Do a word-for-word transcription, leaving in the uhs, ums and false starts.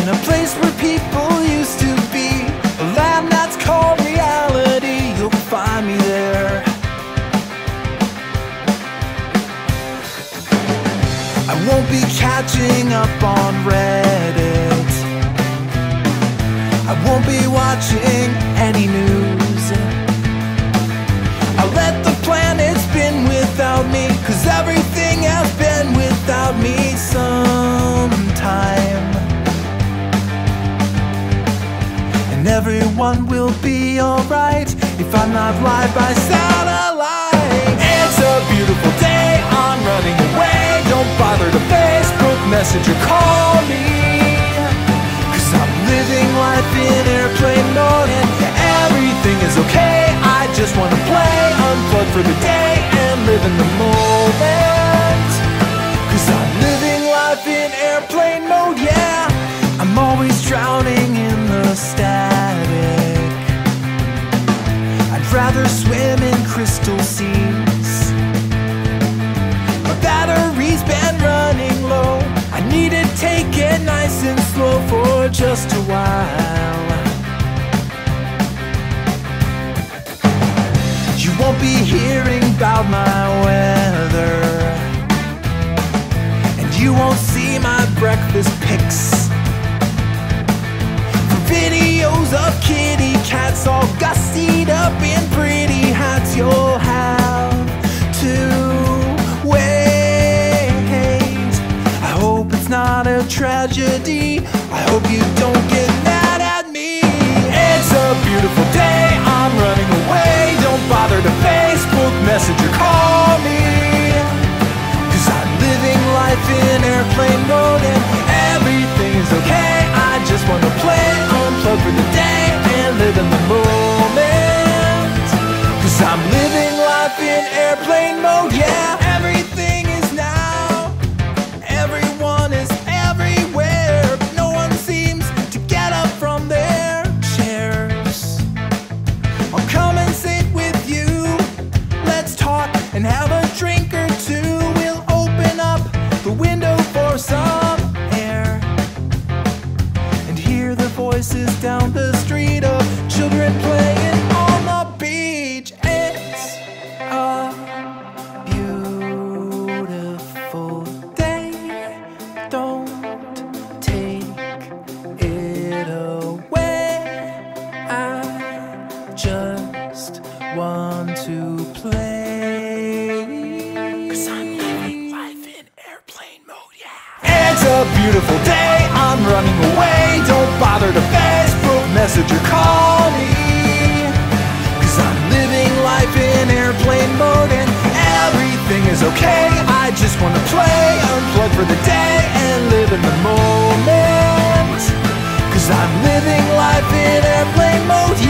a place where people used to be, a land that's called reality. You'll find me there. I won't be catching up on Reddit. I won't be watching any news. I'll let the planet spin without me, 'cause everything has been without me sometime. And everyone will be alright if I'm not live by satellite. It's a beautiful day, I'm running away. Don't bother to Facebook, message or call me, 'cause I'm living life in airplane mode and everything is okay. I just wanna play, unplug for the day and live in the moment, 'cause I'm living life in airplane mode, yeah. I'm always drowning in the static. I'd rather swim in crystal seas. My battery's been running low. I need to take it nice and slow for just a while. You won't be hearing about my weather, and you won't see my breakfast pics. For videos of kitty cats all gussied up in pretty hats, you'll have to wait. I hope it's not a tragedy. I hope you don't get mad at me. It's a beautiful day, I'm running away. Don't bother to Facebook, message or call me, 'cause I'm living life in airplane mode and everything is okay. I just wanna play, unplug for the day and live in the moment, 'cause I'm living life in airplane mode, yeah. Everything is now, everyone is everywhere, but no one seems to get up from their chairs. I'll come and sit with you, let's talk and have a drink or two. We'll open up the window for some air and hear the voices down the street of children playing on the beach. It's a beautiful day, don't take it away. I just want to play, 'cause I'm living life in airplane mode, yeah. It's a beautiful day, I'm running away. Don't bother to Facebook, message or call me, 'cause I'm living life in airplane mode and everything is okay. I just wanna play, unplug for the day and live in the moment, 'cause I'm living life in airplane mode, yeah.